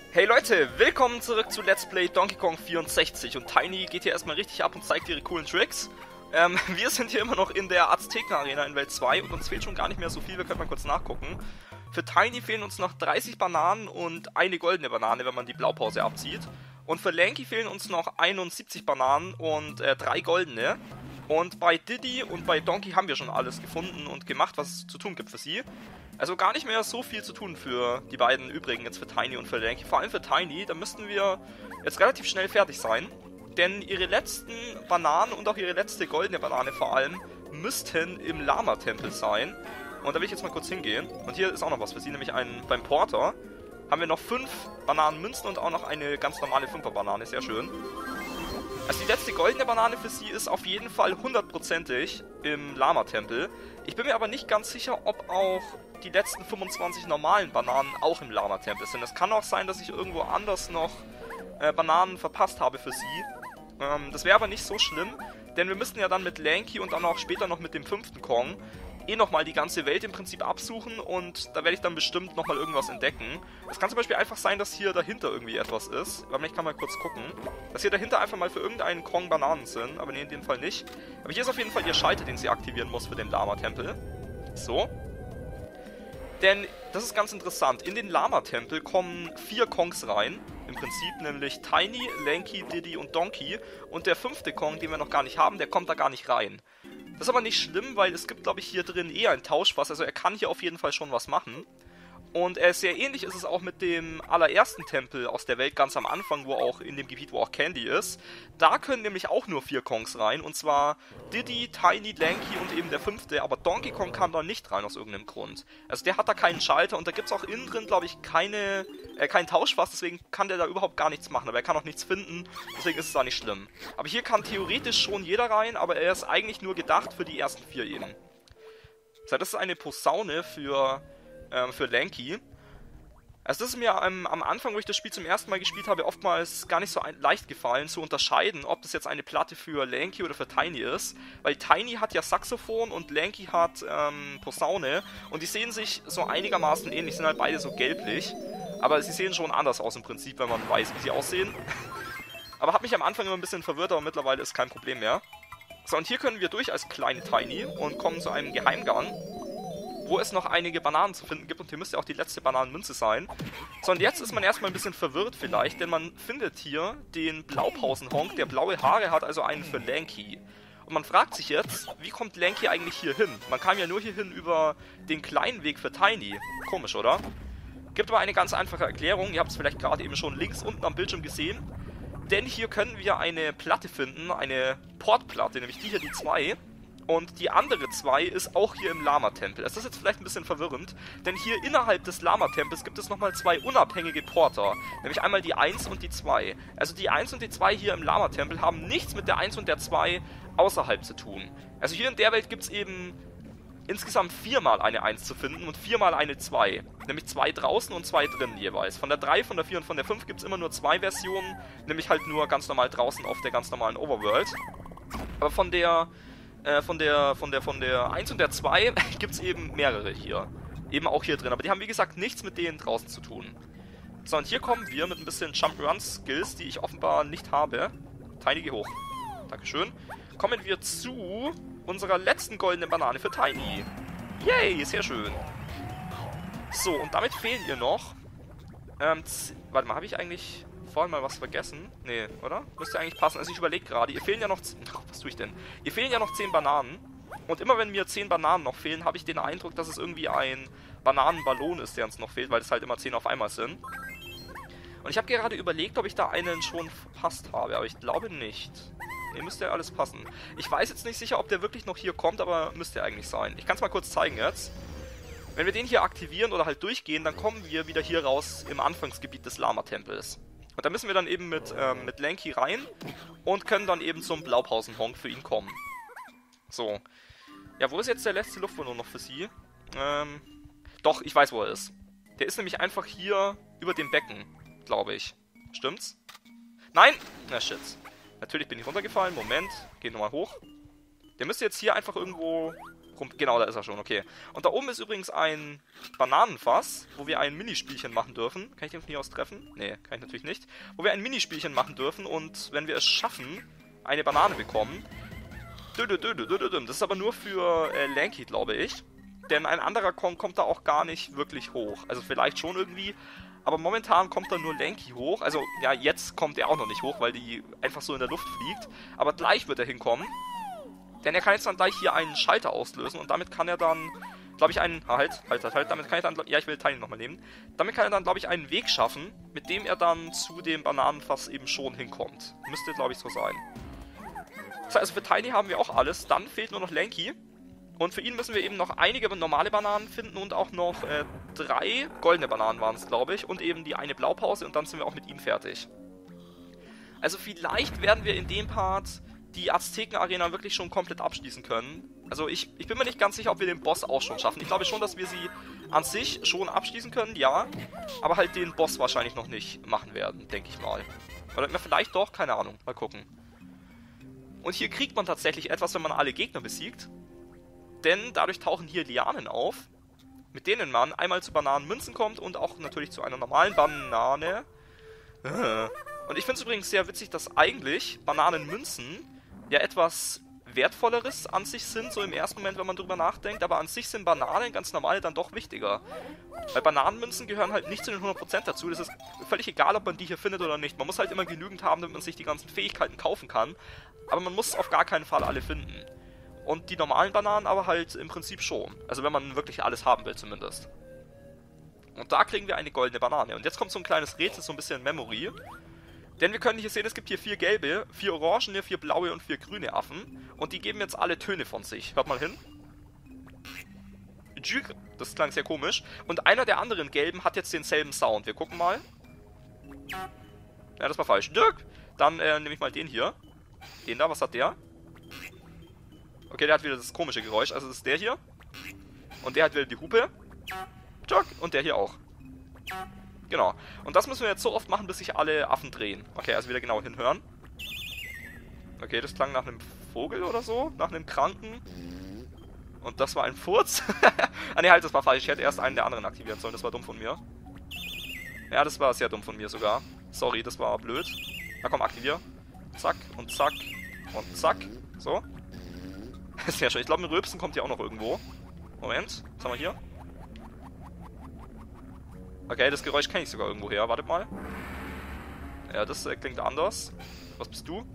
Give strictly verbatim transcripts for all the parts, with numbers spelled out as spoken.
Hey Leute, willkommen zurück zu Let's Play Donkey Kong vierundsechzig und Tiny geht hier erstmal richtig ab und zeigt ihre coolen Tricks. Ähm, wir sind hier immer noch in der Azteken Arena in Welt zwei und uns fehlt schon gar nicht mehr so viel, wir können mal kurz nachgucken. Für Tiny fehlen uns noch dreißig Bananen und eine goldene Banane, wenn man die Blaupause abzieht. Und für Lanky fehlen uns noch einundsiebzig Bananen und äh, drei goldene. Und bei Diddy und bei Donkey haben wir schon alles gefunden und gemacht, was es zu tun gibt für sie. Also gar nicht mehr so viel zu tun für die beiden übrigen, jetzt für Tiny und für Lanky. Vor allem für Tiny, da müssten wir jetzt relativ schnell fertig sein. Denn ihre letzten Bananen und auch ihre letzte goldene Banane vor allem müssten im Lama-Tempel sein. Und da will ich jetzt mal kurz hingehen. Und hier ist auch noch was für sie, nämlich ein, beim Porter haben wir noch fünf Bananenmünzen und auch noch eine ganz normale Fünfer-Banane, sehr schön. Also die letzte goldene Banane für sie ist auf jeden Fall hundertprozentig im Lama-Tempel. Ich bin mir aber nicht ganz sicher, ob auch die letzten fünfundzwanzig normalen Bananen auch im Lama-Tempel sind. Es kann auch sein, dass ich irgendwo anders noch äh, Bananen verpasst habe für sie. Ähm, das wäre aber nicht so schlimm, denn wir müssten ja dann mit Lanky und dann auch später noch mit dem fünften Kong eh nochmal die ganze Welt im Prinzip absuchen und da werde ich dann bestimmt nochmal irgendwas entdecken. Es kann zum Beispiel einfach sein, dass hier dahinter irgendwie etwas ist. Aber ich kann mal kurz gucken. Dass hier dahinter einfach mal für irgendeinen Kong Bananen sind, aber nee, in dem Fall nicht. Aber hier ist auf jeden Fall ihr Schalter, den sie aktivieren muss für den Lama-Tempel. So. Denn, das ist ganz interessant, in den Lama-Tempel kommen vier Kongs rein, im Prinzip, nämlich Tiny, Lanky, Diddy und Donkey. Und der fünfte Kong, den wir noch gar nicht haben, der kommt da gar nicht rein. Das ist aber nicht schlimm, weil es gibt, glaube ich, hier drin eher ein Tauschfass, also er kann hier auf jeden Fall schon was machen. Und äh, sehr ähnlich ist es auch mit dem allerersten Tempel aus der Welt ganz am Anfang, wo auch in dem Gebiet, wo auch Candy ist. Da können nämlich auch nur vier Kongs rein, und zwar Diddy, Tiny, Lanky und eben der fünfte, aber Donkey Kong kann da nicht rein aus irgendeinem Grund. Also der hat da keinen Schalter und da gibt es auch innen drin, glaube ich, keine, äh, kein Tauschfass, deswegen kann der da überhaupt gar nichts machen, aber er kann auch nichts finden, deswegen ist es da nicht schlimm. Aber hier kann theoretisch schon jeder rein, aber er ist eigentlich nur gedacht für die ersten vier eben. Das ist eine Posaune für... für Lanky. Also das ist mir ähm, am Anfang, wo ich das Spiel zum ersten Mal gespielt habe, oftmals gar nicht so ein, leicht gefallen zu unterscheiden, ob das jetzt eine Platte für Lanky oder für Tiny ist, weil Tiny hat ja Saxophon und Lanky hat ähm, Posaune und die sehen sich so einigermaßen ähnlich, sind halt beide so gelblich, aber sie sehen schon anders aus im Prinzip, wenn man weiß, wie sie aussehen. Aber hat mich am Anfang immer ein bisschen verwirrt, aber mittlerweile ist kein Problem mehr. So, und hier können wir durch als kleine Tiny und kommen zu einem Geheimgang, wo es noch einige Bananen zu finden gibt und hier müsste auch die letzte Bananenmünze sein. So, und jetzt ist man erstmal ein bisschen verwirrt vielleicht, denn man findet hier den Blaupausen-Honk, der blaue Haare hat, also einen für Lanky. Und man fragt sich jetzt, wie kommt Lanky eigentlich hier hin? Man kam ja nur hier hin über den kleinen Weg für Tiny. Komisch, oder? Gibt aber eine ganz einfache Erklärung, ihr habt es vielleicht gerade eben schon links unten am Bildschirm gesehen. Denn hier können wir eine Platte finden, eine Portplatte, nämlich die hier, die zwei. Und die andere zwei ist auch hier im Lama-Tempel. Das ist jetzt vielleicht ein bisschen verwirrend, denn hier innerhalb des Lama-Tempels gibt es nochmal zwei unabhängige Porter. Nämlich einmal die eins und die zwei. Also die eins und die zwei hier im Lama-Tempel haben nichts mit der eins und der zwei außerhalb zu tun. Also hier in der Welt gibt es eben insgesamt viermal eine eins zu finden und viermal eine zwei. Nämlich zwei draußen und zwei drinnen jeweils. Von der drei, von der vier und von der fünf gibt es immer nur zwei Versionen. Nämlich halt nur ganz normal draußen auf der ganz normalen Overworld. Aber von der... Äh, von der, von der, von der eins und der zwei gibt es eben mehrere hier. Eben auch hier drin. Aber die haben, wie gesagt, nichts mit denen draußen zu tun. So, und hier kommen wir mit ein bisschen Jump-Run-Skills, die ich offenbar nicht habe. Tiny, geh hoch. Dankeschön. Kommen wir zu unserer letzten goldenen Banane für Tiny. Yay, sehr schön. So, und damit fehlen ihr noch... Ähm, warte mal, habe ich eigentlich... vorhin mal was vergessen? Nee, oder? Müsste eigentlich passen. Also ich überlege gerade, ihr fehlen ja noch... Ach, was tue ich denn? Ihr fehlen ja noch zehn Bananen. Und immer wenn mir zehn Bananen noch fehlen, habe ich den Eindruck, dass es irgendwie ein Bananenballon ist, der uns noch fehlt, weil es halt immer zehn auf einmal sind. Und ich habe gerade überlegt, ob ich da einen schon verpasst habe, aber ich glaube nicht. Nee, müsste ja alles passen. Ich weiß jetzt nicht sicher, ob der wirklich noch hier kommt, aber müsste eigentlich sein. Ich kann es mal kurz zeigen jetzt. Wenn wir den hier aktivieren oder halt durchgehen, dann kommen wir wieder hier raus im Anfangsgebiet des Lama-Tempels. Und da müssen wir dann eben mit, ähm, mit Lanky rein und können dann eben zum Blaupausen-Honk für ihn kommen. So. Ja, wo ist jetzt der letzte Luftballon noch für sie? Ähm, doch, ich weiß, wo er ist. Der ist nämlich einfach hier über dem Becken, glaube ich. Stimmt's? Nein! Na shit. Natürlich bin ich runtergefallen. Moment. Geht nochmal hoch. Der müsste jetzt hier einfach irgendwo rum... Genau, da ist er schon, okay. Und da oben ist übrigens ein Bananenfass, wo wir ein Minispielchen machen dürfen. Kann ich den von hier aus treffen? Nee, kann ich natürlich nicht. Wo wir ein Minispielchen machen dürfen und wenn wir es schaffen, eine Banane bekommen... Das ist aber nur für äh, Lanky, glaube ich. Denn ein anderer Kong kommt da auch gar nicht wirklich hoch. Also vielleicht schon irgendwie, aber momentan kommt da nur Lanky hoch. Also ja, jetzt kommt er auch noch nicht hoch, weil die einfach so in der Luft fliegt. Aber gleich wird er hinkommen. Denn er kann jetzt dann gleich hier einen Schalter auslösen und damit kann er dann, glaube ich, einen... Halt, halt, halt, halt. Damit kann ich dann... Ja, ich will Tiny nochmal nehmen. Damit kann er dann, glaube ich, einen Weg schaffen, mit dem er dann zu dem Bananenfass eben schon hinkommt. Müsste, glaube ich, so sein. Also für Tiny haben wir auch alles. Dann fehlt nur noch Lanky. Und für ihn müssen wir eben noch einige normale Bananen finden und auch noch äh, drei goldene Bananen waren es, glaube ich. Und eben die eine Blaupause und dann sind wir auch mit ihm fertig. Also vielleicht werden wir in dem Part die Azteken-Arena wirklich schon komplett abschließen können. Also ich, ich bin mir nicht ganz sicher, ob wir den Boss auch schon schaffen. Ich glaube schon, dass wir sie an sich schon abschließen können, ja. Aber halt den Boss wahrscheinlich noch nicht machen werden, denke ich mal. Oder vielleicht doch, keine Ahnung. Mal gucken. Und hier kriegt man tatsächlich etwas, wenn man alle Gegner besiegt. Denn dadurch tauchen hier Lianen auf, mit denen man einmal zu Bananenmünzen kommt und auch natürlich zu einer normalen Banane. Und ich finde es übrigens sehr witzig, dass eigentlich Bananenmünzen ja etwas Wertvolleres an sich sind, so im ersten Moment, wenn man drüber nachdenkt. Aber an sich sind Bananen ganz normale dann doch wichtiger. Weil Bananenmünzen gehören halt nicht zu den hundert Prozent dazu. Das ist völlig egal, ob man die hier findet oder nicht. Man muss halt immer genügend haben, damit man sich die ganzen Fähigkeiten kaufen kann. Aber man muss auf gar keinen Fall alle finden. Und die normalen Bananen aber halt im Prinzip schon. Also wenn man wirklich alles haben will zumindest. Und da kriegen wir eine goldene Banane. Und jetzt kommt so ein kleines Rätsel, so ein bisschen Memory. Denn wir können hier sehen, es gibt hier vier gelbe, vier orangene, vier blaue und vier grüne Affen. Und die geben jetzt alle Töne von sich. Hört mal hin. Das klang sehr komisch. Und einer der anderen gelben hat jetzt denselben Sound. Wir gucken mal. Ja, das war falsch. Dann äh, nehme ich mal den hier. Den da, was hat der? Okay, der hat wieder das komische Geräusch. Also das ist der hier. Und der hat wieder die Hupe. Und der hier auch. Genau. Und das müssen wir jetzt so oft machen, bis sich alle Affen drehen. Okay, also wieder genau hinhören. Okay, das klang nach einem Vogel oder so. Nach einem Kranken. Und das war ein Furz. Ah ne, halt, das war falsch. Ich hätte erst einen der anderen aktivieren sollen. Das war dumm von mir. Ja, das war sehr dumm von mir sogar. Sorry, das war blöd. Na komm, aktivier. Zack und zack und zack. So. Sehr schön. Ich glaube, ein Rülpsen kommt hier auch noch irgendwo. Moment. Was haben wir hier? Okay, das Geräusch kenne ich sogar irgendwo her. Wartet mal. Ja, das äh, klingt anders. Was bist du?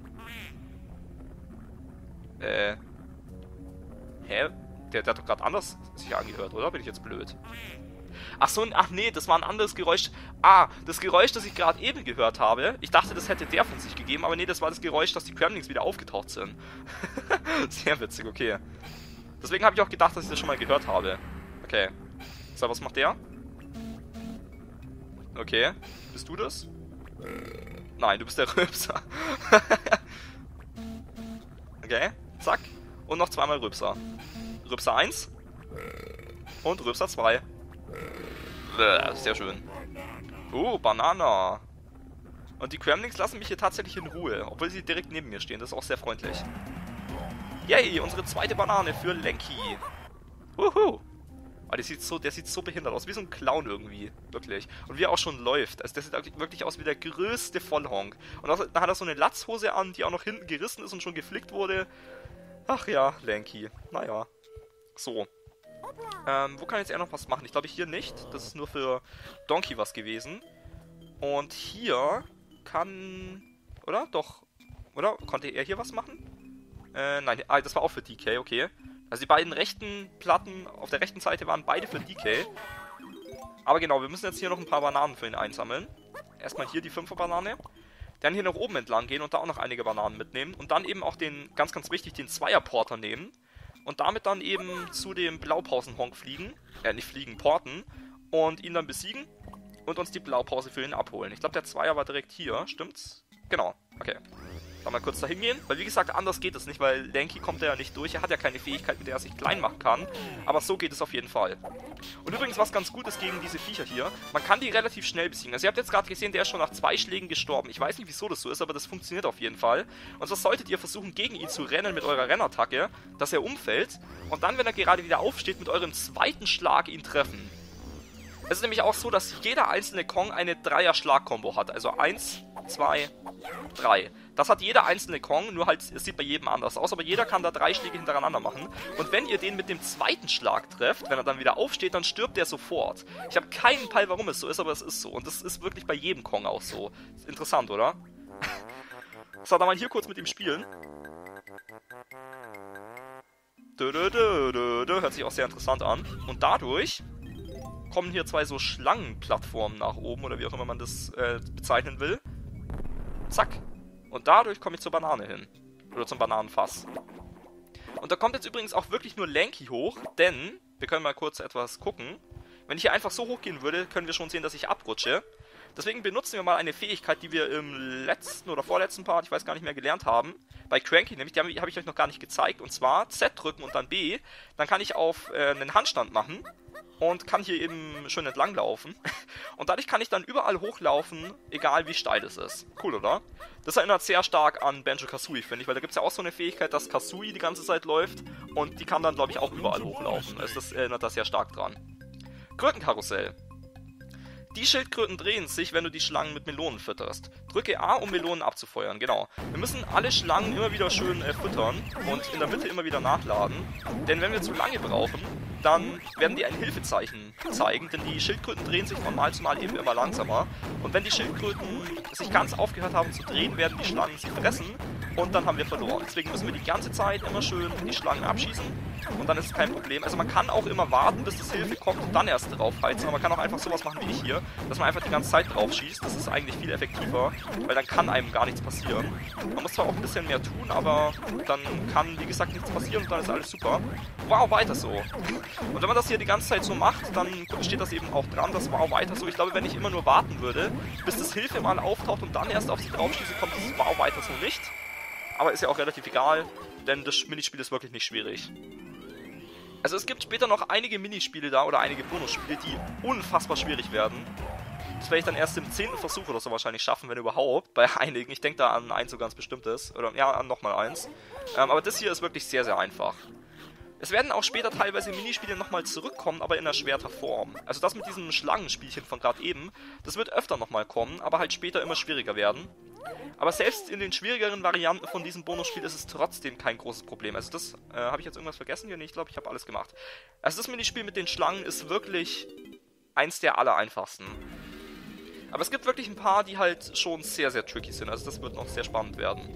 Äh. Hä? Der, der hat doch gerade anders sich angehört, oder? Bin ich jetzt blöd? Ach so, ach nee, das war ein anderes Geräusch. Ah, das Geräusch, das ich gerade eben gehört habe. Ich dachte, das hätte der von sich gegeben, aber nee, das war das Geräusch, dass die Gremlings wieder aufgetaucht sind. Sehr witzig, okay. Deswegen habe ich auch gedacht, dass ich das schon mal gehört habe. Okay. So, was macht der? Okay. Bist du das? Nein, du bist der Rülpser. Okay, zack. Und noch zweimal Rülpser. Rülpser eins. Und Rülpser zwei. Sehr schön. Oh, Banana. Und die Gremlings lassen mich hier tatsächlich in Ruhe, obwohl sie direkt neben mir stehen. Das ist auch sehr freundlich. Yay, unsere zweite Banane für Lanky. Wuhu. Oh, der sieht, so, der sieht so behindert aus, wie so ein Clown irgendwie. Wirklich. Und wie er auch schon läuft. Also der sieht wirklich aus wie der größte Vollhonk. Und auch, da hat er so eine Latzhose an, die auch noch hinten gerissen ist und schon geflickt wurde. Ach ja, Lanky. Naja. So. Ähm, wo kann jetzt er noch was machen? Ich glaube hier nicht. Das ist nur für Donkey was gewesen. Und hier kann... Oder? Doch. Oder? Konnte er hier was machen? Äh, nein. Ah, das war auch für D K, okay. Also die beiden rechten Platten auf der rechten Seite waren beide für D K. Aber genau, wir müssen jetzt hier noch ein paar Bananen für ihn einsammeln. Erstmal hier die Fünfer-Banane. Dann hier nach oben entlang gehen und da auch noch einige Bananen mitnehmen. Und dann eben auch den, ganz ganz wichtig, den Zweier-Porter nehmen. Und damit dann eben zu dem Blaupausen-Honk fliegen. Äh, nicht fliegen, porten. Und ihn dann besiegen. Und uns die Blaupause für ihn abholen. Ich glaube, der Zweier war direkt hier. Stimmt's? Genau. Okay. Dann mal kurz da hingehen. Weil wie gesagt, anders geht es nicht. Weil Lanky kommt ja nicht durch. Er hat ja keine Fähigkeit, mit der er sich klein machen kann. Aber so geht es auf jeden Fall. Und übrigens, was ganz gut ist gegen diese Viecher hier, man kann die relativ schnell besiegen. Also ihr habt jetzt gerade gesehen, der ist schon nach zwei Schlägen gestorben. Ich weiß nicht, wieso das so ist, aber das funktioniert auf jeden Fall. Und so solltet ihr versuchen, gegen ihn zu rennen mit eurer Rennattacke, dass er umfällt. Und dann, wenn er gerade wieder aufsteht, mit eurem zweiten Schlag ihn treffen. Es ist nämlich auch so, dass jeder einzelne Kong eine Dreier-Schlag-Kombo hat. Also eins, zwei, drei. Das hat jeder einzelne Kong, nur halt, es sieht bei jedem anders aus, aber jeder kann da drei Schläge hintereinander machen. Und wenn ihr den mit dem zweiten Schlag trefft, wenn er dann wieder aufsteht, dann stirbt der sofort. Ich habe keinen Peil, warum es so ist, aber es ist so. Und das ist wirklich bei jedem Kong auch so. Ist interessant, oder? So, dann mal hier kurz mit ihm spielen. Dö, dö, dö, dö, dö. Hört sich auch sehr interessant an. Und dadurch kommen hier zwei so Schlangenplattformen nach oben, oder wie auch immer man das äh, bezeichnen will. Zack. Und dadurch komme ich zur Banane hin. Oder zum Bananenfass. Und da kommt jetzt übrigens auch wirklich nur Lanky hoch, denn, wir können mal kurz etwas gucken. Wenn ich hier einfach so hochgehen würde, können wir schon sehen, dass ich abrutsche. Deswegen benutzen wir mal eine Fähigkeit, die wir im letzten oder vorletzten Part, ich weiß gar nicht mehr, gelernt haben. Bei Cranky, nämlich, die habe hab ich euch noch gar nicht gezeigt. Und zwar Z drücken und dann B. Dann kann ich auf äh, einen Handstand machen. Und kann hier eben schön entlang laufen. Und dadurch kann ich dann überall hochlaufen, egal wie steil es ist. Cool, oder? Das erinnert sehr stark an Banjo-Kazooie, finde ich, weil da gibt es ja auch so eine Fähigkeit, dass Kazooie die ganze Zeit läuft und die kann dann, glaube ich, auch überall hochlaufen. Also das erinnert da sehr stark dran. Krötenkarussell. Die Schildkröten drehen sich, wenn du die Schlangen mit Melonen fütterst. Drücke A, um Melonen abzufeuern, genau. Wir müssen alle Schlangen immer wieder schön äh, füttern und in der Mitte immer wieder nachladen. Denn wenn wir zu lange brauchen, dann werden die ein Hilfezeichen zeigen, denn die Schildkröten drehen sich von Mal zu Mal eben immer langsamer. Und wenn die Schildkröten sich ganz aufgehört haben zu drehen, werden die Schlangen sie fressen und dann haben wir verloren. Deswegen müssen wir die ganze Zeit immer schön die Schlangen abschießen und dann ist es kein Problem. Also man kann auch immer warten, bis das Hilfe kommt und dann erst drauf heizen, aber man kann auch einfach sowas machen wie ich hier, dass man einfach die ganze Zeit drauf schießt. Das ist eigentlich viel effektiver, weil dann kann einem gar nichts passieren. Man muss zwar auch ein bisschen mehr tun, aber dann kann, wie gesagt, nichts passieren und dann ist alles super. Wow, weiter so. Und wenn man das hier die ganze Zeit so macht, dann steht das eben auch dran, dass wow, weiter so. Ich glaube, wenn ich immer nur warten würde, bis das Hilfe mal auftaucht und dann erst auf sie draufschieße, kommt das wow, weiter so nicht. Aber ist ja auch relativ egal, denn das Minispiel ist wirklich nicht schwierig. Also es gibt später noch einige Minispiele da oder einige Bonusspiele, die unfassbar schwierig werden. Das werde ich dann erst im zehnten Versuch oder so wahrscheinlich schaffen, wenn überhaupt, bei einigen. Ich denke da an eins so ganz bestimmtes, oder ja, an nochmal eins. Ähm, aber das hier ist wirklich sehr, sehr einfach. Es werden auch später teilweise Minispiele nochmal zurückkommen, aber in erschwerter Form. Also das mit diesem Schlangenspielchen von gerade eben, das wird öfter nochmal kommen, aber halt später immer schwieriger werden. Aber selbst in den schwierigeren Varianten von diesem Bonusspiel ist es trotzdem kein großes Problem. Also das, äh, habe ich jetzt irgendwas vergessen hier? Nee, ich glaube, ich habe alles gemacht. Also das Minispiel mit den Schlangen ist wirklich eins der aller einfachsten. Aber es gibt wirklich ein paar, die halt schon sehr, sehr tricky sind. Also das wird noch sehr spannend werden.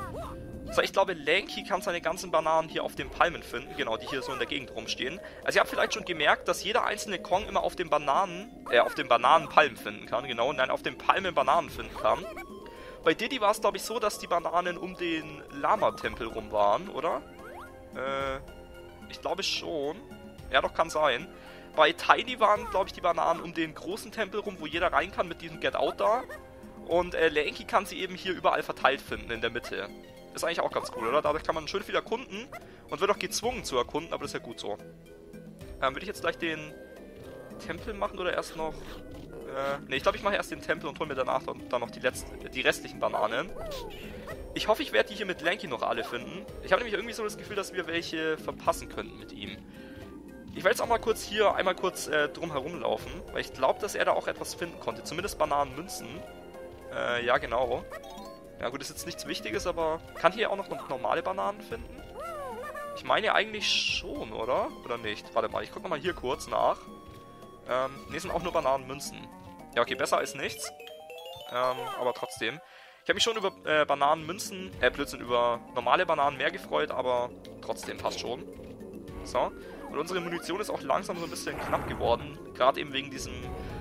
So, ich glaube, Lanky kann seine ganzen Bananen hier auf den Palmen finden. Genau, die hier so in der Gegend rumstehen. Also ihr habt vielleicht schon gemerkt, dass jeder einzelne Kong immer auf den Bananen, äh, auf den Bananenpalmen finden kann. Genau, nein, auf den Palmen Bananen finden kann. Bei Diddy war es, glaube ich, so, dass die Bananen um den Lama-Tempel rum waren, oder? Äh, ich glaube schon. Ja, doch, kann sein. Bei Tiny waren, glaube ich, die Bananen um den großen Tempel rum, wo jeder rein kann mit diesem Get Out da. Und äh, Lanky kann sie eben hier überall verteilt finden, in der Mitte. Ist eigentlich auch ganz cool, oder? Dadurch kann man schön viel erkunden und wird auch gezwungen zu erkunden, aber das ist ja gut so. Ähm, würde ich jetzt gleich den Tempel machen oder erst noch... Äh, ne, ich glaube, ich mache erst den Tempel und hole mir danach dann noch die, letzten, die restlichen Bananen. Ich hoffe, ich werde die hier mit Lanky noch alle finden. Ich habe nämlich irgendwie so das Gefühl, dass wir welche verpassen könnten mit ihm. Ich werde jetzt auch mal kurz hier einmal kurz äh, drum herum laufen, weil ich glaube, dass er da auch etwas finden konnte. Zumindest Bananenmünzen. Äh, ja, genau. Ja gut, ist jetzt nichts Wichtiges, aber kann hier auch noch normale Bananen finden? Ich meine eigentlich schon, oder? Oder nicht? Warte mal, ich gucke nochmal hier kurz nach. Ähm, ne, sind auch nur Bananenmünzen. Ja, okay, besser als nichts. Ähm, aber trotzdem. Ich habe mich schon über äh, Bananenmünzen, äh, Blödsinn, über normale Bananen mehr gefreut, aber trotzdem passt schon. So. Und unsere Munition ist auch langsam so ein bisschen knapp geworden. Gerade eben wegen diesem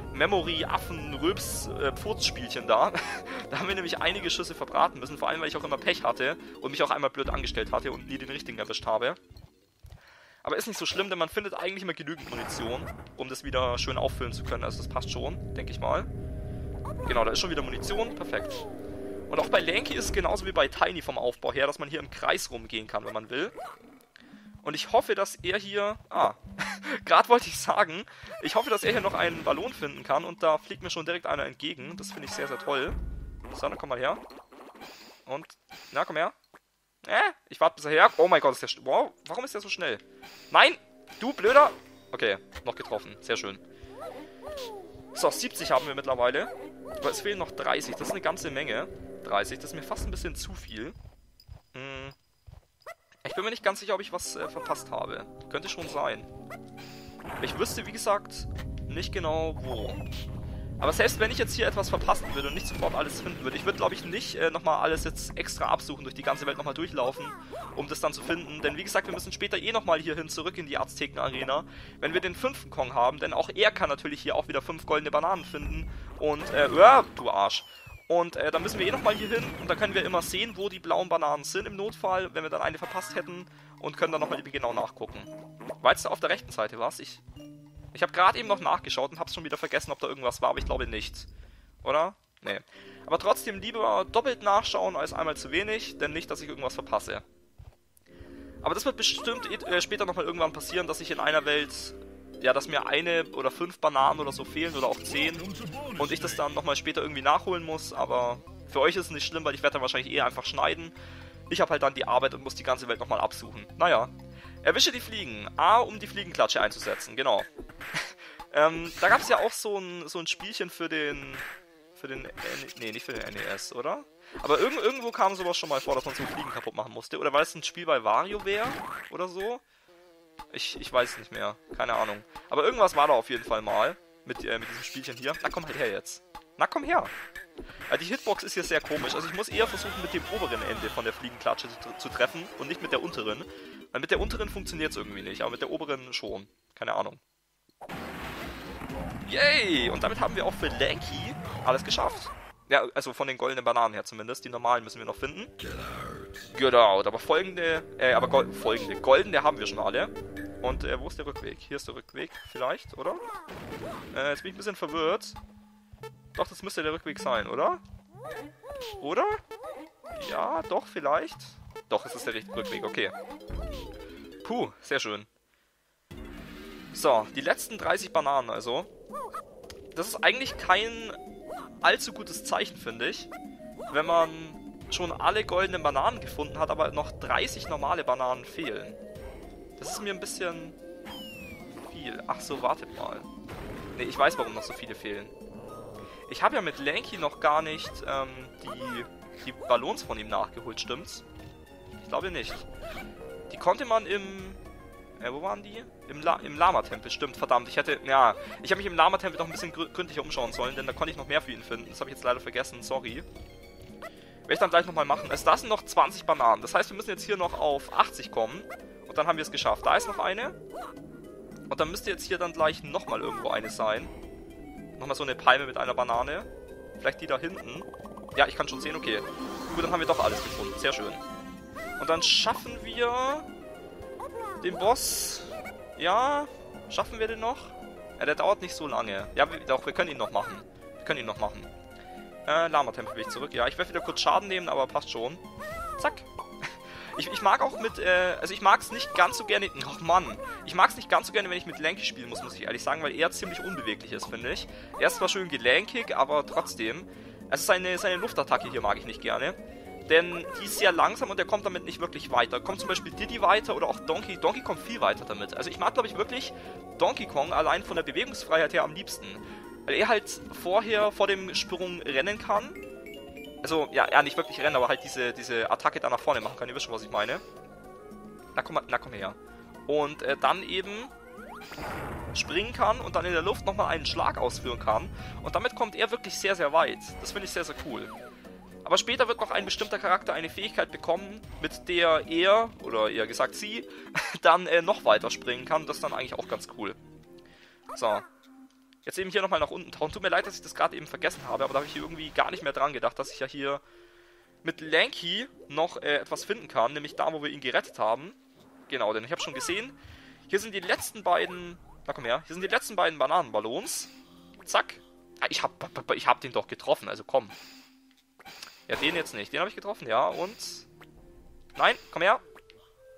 Memory-Affen-Röps-Pfurz-Spielchen da. Da haben wir nämlich einige Schüsse verbraten müssen, vor allem weil ich auch immer Pech hatte und mich auch einmal blöd angestellt hatte und nie den richtigen erwischt habe. Aber ist nicht so schlimm, denn man findet eigentlich immer genügend Munition, um das wieder schön auffüllen zu können. Also das passt schon, denke ich mal. Genau, da ist schon wieder Munition, perfekt. Und auch bei Lanky ist es genauso wie bei Tiny vom Aufbau her, dass man hier im Kreis rumgehen kann, wenn man will. Und ich hoffe, dass er hier... Ah, gerade wollte ich sagen, ich hoffe, dass er hier noch einen Ballon finden kann. Und da fliegt mir schon direkt einer entgegen. Das finde ich sehr, sehr toll. So, dann komm mal her. Und, na, komm her. Äh, ich warte bis er her. Oh mein Gott, ist der... Wow, warum ist der so schnell? Nein, du blöder... Okay, noch getroffen. Sehr schön. So, siebzig haben wir mittlerweile. Aber es fehlen noch dreißig. Das ist eine ganze Menge. dreißig, das ist mir fast ein bisschen zu viel. Hm. Ich bin mir nicht ganz sicher, ob ich was äh, verpasst habe. Könnte schon sein. Ich wüsste, wie gesagt, nicht genau wo. Aber selbst wenn ich jetzt hier etwas verpassen würde und nicht sofort alles finden würde, ich würde, glaube ich, nicht äh, nochmal alles jetzt extra absuchen, durch die ganze Welt nochmal durchlaufen, um das dann zu finden. Denn wie gesagt, wir müssen später eh nochmal hierhin zurück in die Azteken-Arena, wenn wir den fünften Kong haben. Denn auch er kann natürlich hier auch wieder fünf goldene Bananen finden. Und, äh, äh du Arsch. Und äh, dann müssen wir eh nochmal hier hin und dann können wir immer sehen, wo die blauen Bananen sind im Notfall, wenn wir dann eine verpasst hätten und können dann nochmal genau nachgucken. War jetzt auf der rechten Seite was? Ich, ich habe gerade eben noch nachgeschaut und habe schon wieder vergessen, ob da irgendwas war, aber ich glaube nicht. Oder? Nee. Aber trotzdem lieber doppelt nachschauen als einmal zu wenig, denn nicht, dass ich irgendwas verpasse. Aber das wird bestimmt äh, später nochmal irgendwann passieren, dass ich in einer Welt... Ja, dass mir eine oder fünf Bananen oder so fehlen oder auch zehn und ich das dann nochmal später irgendwie nachholen muss, aber für euch ist es nicht schlimm, weil ich werde dann wahrscheinlich eher einfach schneiden. Ich habe halt dann die Arbeit und muss die ganze Welt nochmal absuchen. Naja. Erwische die Fliegen. A, um die Fliegenklatsche einzusetzen, genau. ähm, da gab es ja auch so ein, so ein Spielchen für den... Für den... Nee, nicht für den N E S, oder? Aber irg irgendwo kam sowas schon mal vor, dass man so Fliegen kaputt machen musste. Oder war es ein Spiel bei WarioWare oder so? Ich, ich weiß es nicht mehr. Keine Ahnung. Aber irgendwas war da auf jeden Fall mal. Mit, äh, mit diesem Spielchen hier. Na komm halt her jetzt. Na komm her. Ja, die Hitbox ist hier sehr komisch. Also ich muss eher versuchen, mit dem oberen Ende von der Fliegenklatsche zu, zu treffen. Und nicht mit der unteren. Weil mit der unteren funktioniert es irgendwie nicht. Aber mit der oberen schon. Keine Ahnung. Yay! Und damit haben wir auch für Lanky alles geschafft. Ja, also von den goldenen Bananen her zumindest. Die normalen müssen wir noch finden. Get out. Aber folgende, äh, aber Gold, folgende. Goldene haben wir schon alle. Und, äh, wo ist der Rückweg? Hier ist der Rückweg, vielleicht, oder? Äh, jetzt bin ich ein bisschen verwirrt. Doch, das müsste der Rückweg sein, oder? Oder? Ja, doch, vielleicht. Doch, es ist der richtige Rückweg, okay. Puh, sehr schön. So, die letzten dreißig Bananen also. Das ist eigentlich kein... allzu gutes Zeichen, finde ich, wenn man schon alle goldenen Bananen gefunden hat, aber noch dreißig normale Bananen fehlen. Das ist mir ein bisschen viel. Ach so, wartet mal. Ne, ich weiß, warum noch so viele fehlen. Ich habe ja mit Lanky noch gar nicht ähm, die, die Ballons von ihm nachgeholt, stimmt's? Ich glaube nicht. Die konnte man im... Äh, wo waren die? Im, La im Lama-Tempel, stimmt, verdammt. Ich hätte, ja, ich habe mich im Lama-Tempel noch ein bisschen grü gründlicher umschauen sollen, denn da konnte ich noch mehr für ihn finden. Das habe ich jetzt leider vergessen, sorry. Werde ich dann gleich nochmal machen. Also da sind noch zwanzig Bananen. Das heißt, wir müssen jetzt hier noch auf achtzig kommen. Und dann haben wir es geschafft. Da ist noch eine. Und dann müsste jetzt hier dann gleich nochmal irgendwo eine sein. Nochmal so eine Palme mit einer Banane. Vielleicht die da hinten. Ja, ich kann schon sehen, okay. Gut, dann haben wir doch alles gefunden. Sehr schön. Und dann schaffen wir... den Boss, ja, schaffen wir den noch? Ja, der dauert nicht so lange. Ja, wir, doch, wir können ihn noch machen. Wir können ihn noch machen. Äh, Lama-Tempel will ich zurück. Ja, ich werde wieder kurz Schaden nehmen, aber passt schon. Zack. Ich, ich mag auch mit, äh, also ich mag es nicht ganz so gerne, ach Mann. Ich mag es nicht ganz so gerne, wenn ich mit Lanky spielen muss, muss ich ehrlich sagen, weil er ziemlich unbeweglich ist, finde ich. Er ist zwar schön gelenkig, aber trotzdem. Also seine, seine Luftattacke hier mag ich nicht gerne. Denn die ist sehr langsam und er kommt damit nicht wirklich weiter. Kommt zum Beispiel Diddy weiter oder auch Donkey. Donkey kommt viel weiter damit. Also ich mag, glaube ich, wirklich Donkey Kong allein von der Bewegungsfreiheit her am liebsten. Weil er halt vorher vor dem Sprung rennen kann. Also, ja, er nicht wirklich rennen, aber halt diese, diese Attacke da nach vorne machen kann. Ihr wisst schon, was ich meine. Na komm, na komm her. Und äh, dann eben springen kann und dann in der Luft nochmal einen Schlag ausführen kann. Und damit kommt er wirklich sehr, sehr weit. Das finde ich sehr, sehr cool. Aber später wird noch ein bestimmter Charakter eine Fähigkeit bekommen, mit der er, oder eher gesagt sie, dann äh, noch weiter springen kann. Das ist dann eigentlich auch ganz cool. So. Jetzt eben hier nochmal nach unten tauchen. Tut mir leid, dass ich das gerade eben vergessen habe, aber da habe ich hier irgendwie gar nicht mehr dran gedacht, dass ich ja hier mit Lanky noch äh, etwas finden kann, nämlich da, wo wir ihn gerettet haben. Genau, denn ich habe schon gesehen, hier sind die letzten beiden, na komm her, hier sind die letzten beiden Bananenballons. Zack. Ah, ich hab, ich hab den doch getroffen, also komm. Ja, den jetzt nicht. Den habe ich getroffen, ja. Und... Nein, komm her.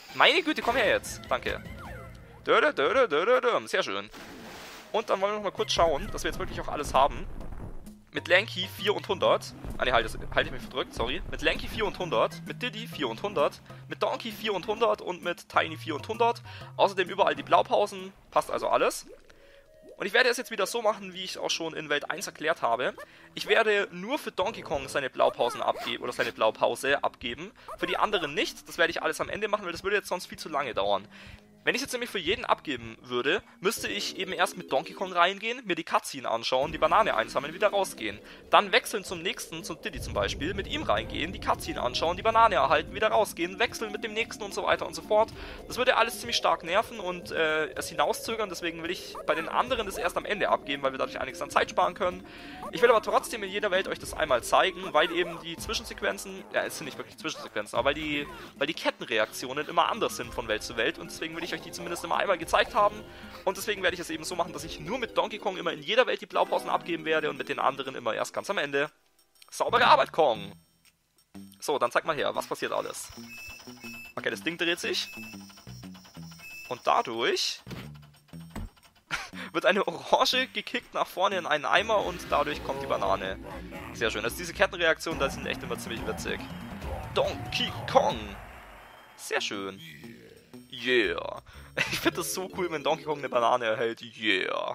Meine Güte, komm her jetzt. Danke. Dö, dö, dö, dö, dö. Sehr schön. Und dann wollen wir noch mal kurz schauen, dass wir jetzt wirklich auch alles haben. Mit Lanky vier und hundert. Ah ne, halt, halt ich mich verdrückt, sorry. Mit Lanky vier und hundert. Mit Diddy vier und hundert. Mit Donkey vier und hundert. Und mit Tiny vier und hundert. Außerdem überall die Blaupausen. Passt also alles. Und ich werde es jetzt wieder so machen, wie ich auch schon in Welt eins erklärt habe. Ich werde nur für Donkey Kong seine Blaupausen abgeben, oder seine Blaupause abgeben. Für die anderen nicht. Das werde ich alles am Ende machen, weil das würde jetzt sonst viel zu lange dauern. Wenn ich jetzt nämlich für jeden abgeben würde, müsste ich eben erst mit Donkey Kong reingehen, mir die Cutscene anschauen, die Banane einsammeln, wieder rausgehen. Dann wechseln zum nächsten, zum Diddy zum Beispiel, mit ihm reingehen, die Cutscene anschauen, die Banane erhalten, wieder rausgehen, wechseln mit dem nächsten und so weiter und so fort. Das würde alles ziemlich stark nerven und äh, es hinauszögern, deswegen will ich bei den anderen das erst am Ende abgeben, weil wir dadurch einiges an Zeit sparen können. Ich will aber trotzdem in jeder Welt euch das einmal zeigen, weil eben die Zwischensequenzen, ja es sind nicht wirklich Zwischensequenzen, aber weil die, weil die Kettenreaktionen immer anders sind von Welt zu Welt und deswegen will ich euch die zumindest immer einmal gezeigt haben und deswegen werde ich es eben so machen, dass ich nur mit Donkey Kong immer in jeder Welt die Blaupausen abgeben werde und mit den anderen immer erst ganz am Ende. Saubere Arbeit, Kong! So, dann zeig mal her, was passiert alles. Okay, das Ding dreht sich und dadurch wird eine Orange gekickt nach vorne in einen Eimer und dadurch kommt die Banane. Sehr schön, also diese Kettenreaktionen, das sind echt immer ziemlich witzig. Donkey Kong! Sehr schön. Yeah. Ich finde das so cool, wenn Donkey Kong eine Banane erhält. Yeah.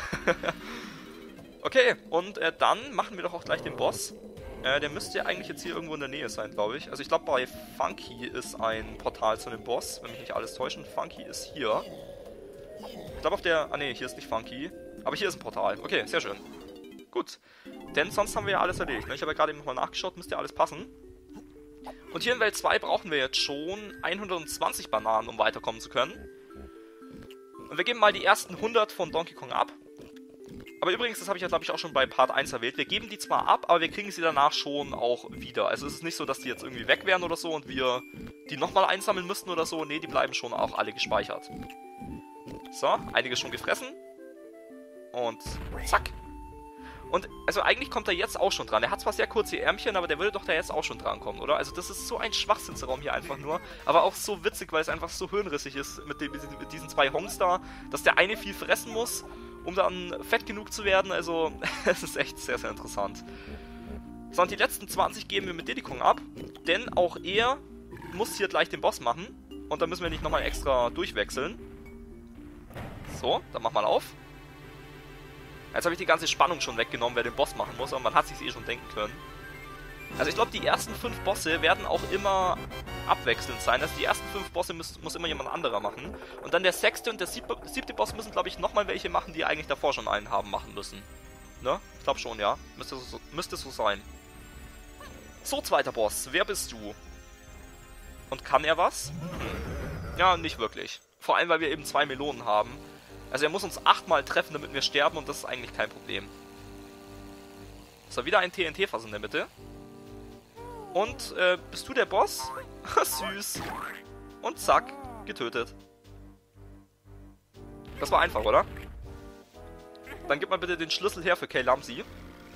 Okay, und äh, dann machen wir doch auch gleich den Boss. Äh, der müsste eigentlich jetzt hier irgendwo in der Nähe sein, glaube ich. Also ich glaube, bei Funky ist ein Portal zu dem Boss, wenn mich nicht alles täuschen. Funky ist hier. Ich glaube auf der... Ah ne, hier ist nicht Funky. Aber hier ist ein Portal. Okay, sehr schön. Gut. Denn sonst haben wir ja alles erledigt. Ne? Ich habe ja gerade eben nochmal nachgeschaut, müsste ja alles passen. Und hier in Welt zwei brauchen wir jetzt schon hundertzwanzig Bananen, um weiterkommen zu können. Und wir geben mal die ersten hundert von Donkey Kong ab. Aber übrigens, das habe ich ja glaube ich auch schon bei Part eins erwähnt, wir geben die zwar ab, aber wir kriegen sie danach schon auch wieder. Also es ist nicht so, dass die jetzt irgendwie weg wären oder so und wir die nochmal einsammeln müssten oder so. Ne, die bleiben schon auch alle gespeichert. So, einiges schon gefressen. Und zack. Und also eigentlich kommt er jetzt auch schon dran. Er hat zwar sehr kurze Ärmchen, aber der würde doch da jetzt auch schon dran kommen, oder? Also das ist so ein Schwachsinnsraum hier einfach nur. Aber auch so witzig, weil es einfach so hirnrissig ist mit, dem, mit diesen zwei Hongs da, dass der eine viel fressen muss, um dann fett genug zu werden. Also es ist echt sehr, sehr interessant. So, und die letzten zwanzig geben wir mit Diddy Kong ab, denn auch er muss hier gleich den Boss machen. Und dann müssen wir nicht nochmal extra durchwechseln. So, dann mach mal auf. Jetzt habe ich die ganze Spannung schon weggenommen, wer den Boss machen muss, aber man hat sich eh schon denken können. Also ich glaube, die ersten fünf Bosse werden auch immer abwechselnd sein. Also die ersten fünf Bosse muss, muss immer jemand anderer machen. Und dann der sechste und der siebte, siebte Boss müssen, glaube ich, nochmal welche machen, die eigentlich davor schon einen haben machen müssen. Ne? Ich glaube schon, ja. Müsste so, müsste so sein. So, zweiter Boss. Wer bist du? Und kann er was? Hm. Ja, nicht wirklich. Vor allem, weil wir eben zwei Melonen haben. Also er muss uns achtmal treffen, damit wir sterben und das ist eigentlich kein Problem. So, wieder ein T N T-Fass in der Mitte. Und, äh, bist du der Boss? Süß. Und zack, getötet. Das war einfach, oder? Dann gib mal bitte den Schlüssel her für Kay Lumsy.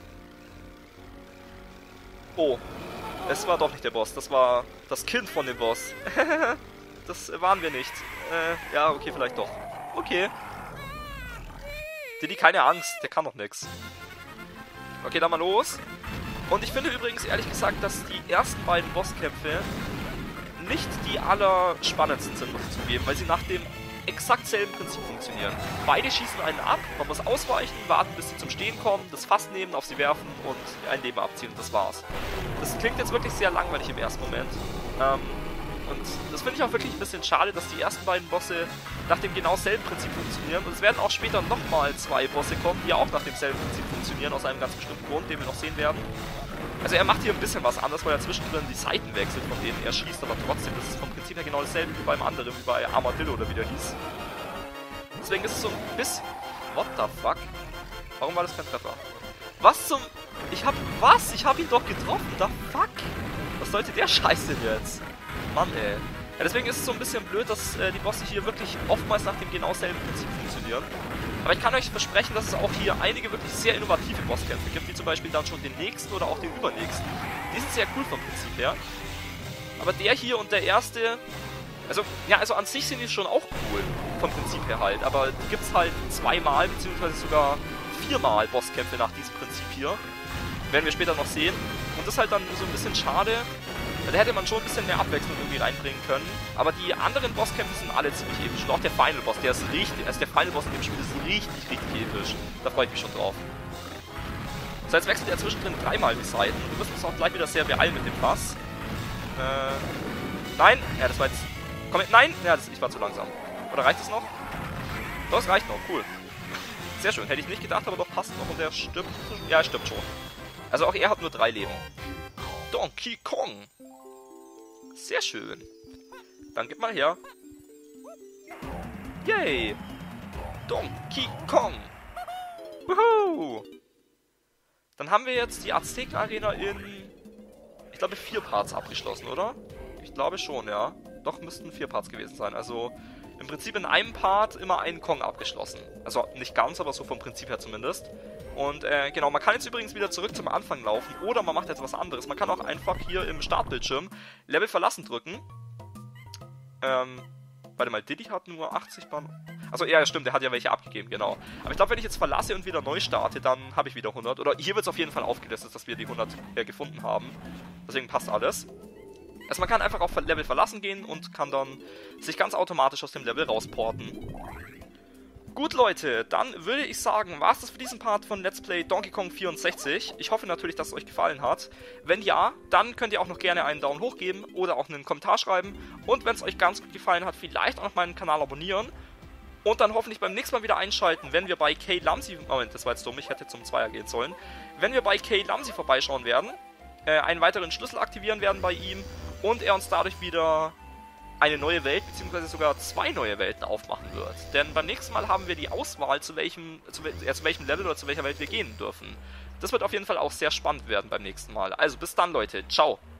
Oh, es war doch nicht der Boss, das war das Kind von dem Boss. Das waren wir nicht. Äh, ja, okay, vielleicht doch. Okay. Diddy, keine Angst, der kann doch nix. Okay, dann mal los. Und ich finde übrigens, ehrlich gesagt, dass die ersten beiden Bosskämpfe nicht die allerspannendsten sind, muss ich zugeben, weil sie nach dem exakt selben Prinzip funktionieren. Beide schießen einen ab, man muss ausweichen, warten, bis sie zum Stehen kommen, das Fass nehmen, auf sie werfen und ein Leben abziehen und das war's. Das klingt jetzt wirklich sehr langweilig im ersten Moment. Ähm, und das finde ich auch wirklich ein bisschen schade, dass die ersten beiden Bosse nach dem genau selben Prinzip funktionieren. Und es werden auch später nochmal zwei Bosse kommen, die auch nach demselben Prinzip funktionieren, aus einem ganz bestimmten Grund, den wir noch sehen werden. Also er macht hier ein bisschen was anderes, weil er zwischendrin die Seiten wechselt, von denen er schießt, aber trotzdem, das ist vom Prinzip her genau dasselbe wie beim anderen, wie bei Armadillo oder wie der hieß. Deswegen ist es so ein bisschen... What the fuck? Warum war das kein Treffer? Was zum... Ich hab... Was? Ich hab ihn doch getroffen, the fuck? Was sollte der Scheiß denn jetzt? Mann, ey. Ja, deswegen ist es so ein bisschen blöd, dass äh, die Bosse hier wirklich oftmals nach dem genau selben Prinzip funktionieren. Aber ich kann euch versprechen, dass es auch hier einige wirklich sehr innovative Bosskämpfe gibt, wie zum Beispiel dann schon den nächsten oder auch den übernächsten. Die sind sehr cool vom Prinzip her. Aber der hier und der erste, Also, ja, also an sich sind die schon auch cool, vom Prinzip her halt, aber die gibt's halt zweimal, beziehungsweise sogar viermal Bosskämpfe nach diesem Prinzip hier. Werden wir später noch sehen. Und das ist halt dann so ein bisschen schade, da hätte man schon ein bisschen mehr Abwechslung irgendwie reinbringen können. Aber die anderen Bosskämpfe sind alle ziemlich episch. Und auch der Final Boss, der ist richtig, also der Final Boss in dem Spiel ist richtig, richtig episch. Da freue ich mich schon drauf. So, jetzt wechselt er zwischendrin dreimal die Seiten. Wir müssen uns auch gleich wieder sehr beeilen mit dem Pass. Äh, nein, ja, das war jetzt... Komm, nein, ja, das, ich war zu langsam. Oder reicht es noch? Doch, es reicht noch, cool. Sehr schön, hätte ich nicht gedacht, aber doch passt noch und er stirbt. Ja, er stirbt schon. Also auch er hat nur drei Leben. Donkey Kong. Sehr schön. Dann gib mal her. Yay. Donkey Kong. Woohoo. Dann haben wir jetzt die Azteken-Arena in, ich glaube, vier Parts abgeschlossen, oder? Ich glaube schon, ja. Doch, müssten vier Parts gewesen sein. Also im Prinzip in einem Part immer einen Kong abgeschlossen. Also nicht ganz, aber so vom Prinzip her zumindest. Und äh, genau, man kann jetzt übrigens wieder zurück zum Anfang laufen oder man macht jetzt was anderes. Man kann auch einfach hier im Startbildschirm Level verlassen drücken. Ähm, warte mal, Diddy hat nur achtzig Bahnen. Achso, ja, stimmt, der hat ja welche abgegeben, genau. Aber ich glaube, wenn ich jetzt verlasse und wieder neu starte, dann habe ich wieder hundert. Oder hier wird es auf jeden Fall aufgelistet, dass wir die hundert äh, gefunden haben. Deswegen passt alles. Also man kann einfach auf Level verlassen gehen und kann dann sich ganz automatisch aus dem Level rausporten. Gut, Leute, dann würde ich sagen, war es das für diesen Part von Let's Play Donkey Kong vierundsechzig. Ich hoffe natürlich, dass es euch gefallen hat. Wenn ja, dann könnt ihr auch noch gerne einen Daumen hoch geben oder auch einen Kommentar schreiben. Und wenn es euch ganz gut gefallen hat, vielleicht auch noch meinen Kanal abonnieren. Und dann hoffentlich beim nächsten Mal wieder einschalten, wenn wir bei Kay Lumsy... Moment, das war jetzt dumm, ich hätte zum Zweier gehen sollen. Wenn wir bei Kay Lumsy vorbeischauen werden, äh, einen weiteren Schlüssel aktivieren werden bei ihm und er uns dadurch wieder eine neue Welt, beziehungsweise sogar zwei neue Welten aufmachen wird. Denn beim nächsten Mal haben wir die Auswahl, zu welchem, zu, ja, zu welchem Level oder zu welcher Welt wir gehen dürfen. Das wird auf jeden Fall auch sehr spannend werden beim nächsten Mal. Also bis dann, Leute. Ciao.